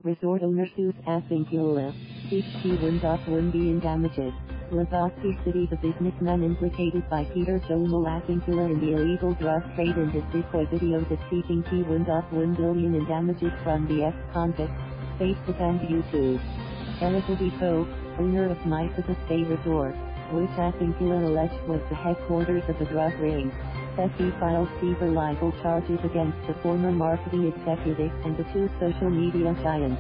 Resort owner sues Advincula, seeks P1.1B in damages. Lavaski City. The businessman implicated by Peter Jomo Advincula in the illegal drug trade and his decoy videos is seeking P1.1 billion in damages from the ex-convicts, Facebook and YouTube. Advincula, owner of Mykonos Bay Resort, which Advincula alleged was the headquarters of a drug ring, says he filed civil libel charges against the former marketing executive and the two social media giants.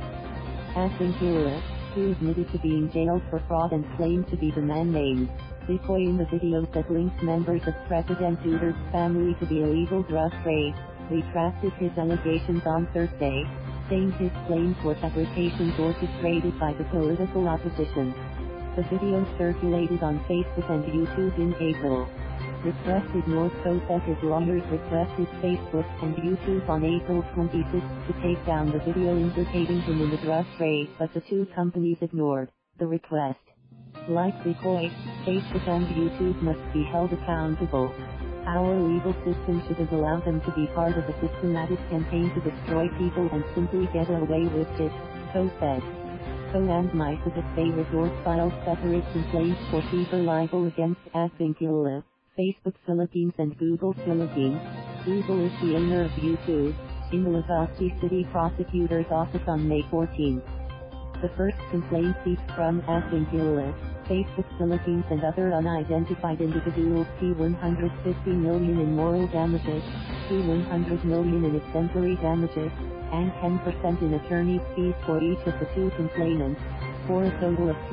Advincula, who admitted to being jailed for fraud and claimed to be the man named Decoy in the videos that linked members of President Duterte's family to the illegal drug trade, retracted his allegations on Thursday, saying his claims were fabrications orchestrated by the political opposition. The video circulated on Facebook and YouTube in April. Requested North Coast that his lawyers requested Facebook and YouTube on April 26 to take down the video implicating him in the drug trade, but the two companies ignored the request. Like Decoy, Facebook and YouTube must be held accountable. Our legal system shouldn't allow them to be part of a systematic campaign to destroy people and simply get away with it, Ko said. Ko and Mykonos Bay Resort filed separate complaints for civil libel against Advincula, Facebook Philippines and Google Philippines. Google is the owner of YouTube, in the Lavaski City Prosecutor's Office on May 14. The first complaint seeks from Advincula, Facebook Philippines and other unidentified individuals P150 million in moral damages, P100 million in exemplary damages, and 10% in attorney's fees for each of the two complainants, for a total of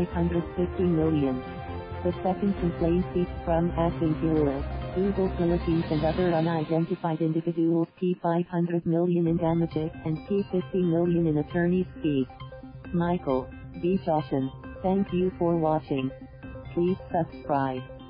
P550 million. The second complaint seeks from Advincula, Google Philippines and other unidentified individuals P500 million in damages and P50 million in attorney's fees. Michael B. Joshin. Thank you for watching. Please subscribe.